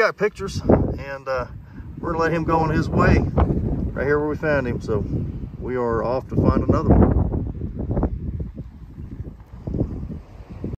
got pictures, and we're gonna let him go on his way right here where we found him. So we are off to find another one.